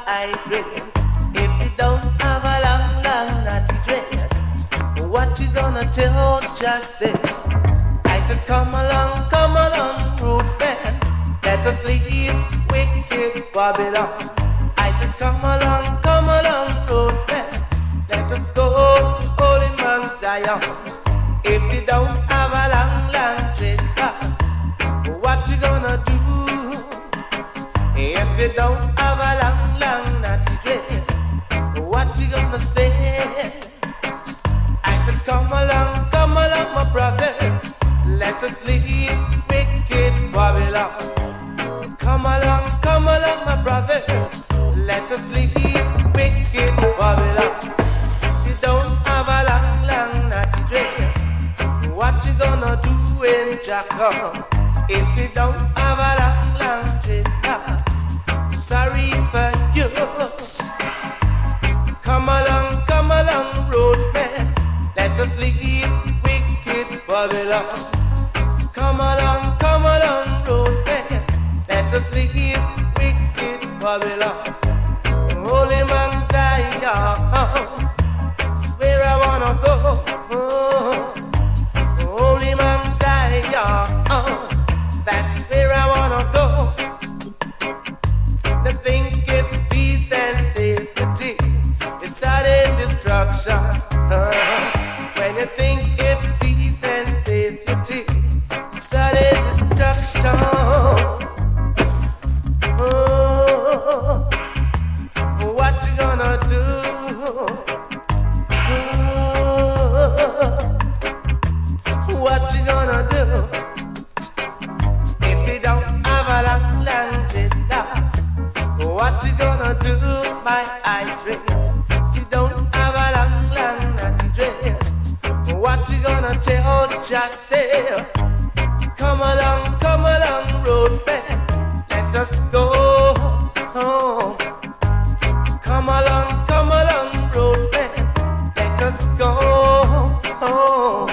I dread. If you don't have a long, long natty dread, what you gonna tell just this? I said, come along, roots man. Let us leave wicked Babylon. I said, come along, roots man. Let us go to Holy Mount Zion. If you don't have a long, long dread, what you gonna do? If you don't have a long, long natty dread, what you gonna say? I said, come along, my brother. Let us leave wicked Babylon. Come along, my brother. Let us leave wicked Babylon. If you don't have a long, long natty dread, what you gonna do when Jack comes? If you don't have a long, long dread, sorry for you. Come along, roadman. Let us leave wicked Babylon. Come along, roadman. Let us leave wicked Babylon. Holy Mount Zion, where I wanna go. Holy Mount Zion, that's where I wanna go. To think it's peace and safety, it's sudden destruction. When you think it's peace and safety, it's sudden destruction. What you gonna do? What you gonna do? If you don't have a long, long distance, what you gonna do, my eye dread? You don't have a long, long natty dread. What you gonna tell just say? Come along, roadman. Let us go home. Come along, roadman. Let us go home.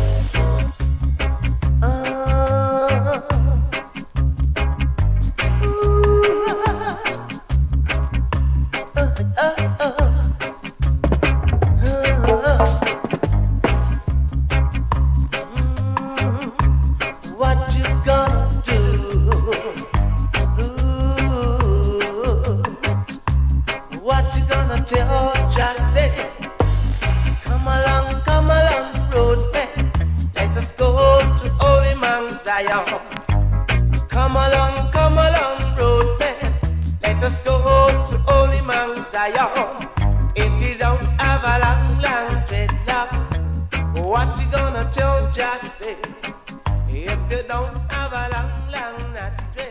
What you gonna do? What you gonna tell Jose? Come along, roadman. Let us go to Holy Mount Zion. Come along, roadman. Let us go to Holy Mount Zion. If you don't have a long, long dreadlock, what you gonna tell Jose? If you don't have a long, long natty dread.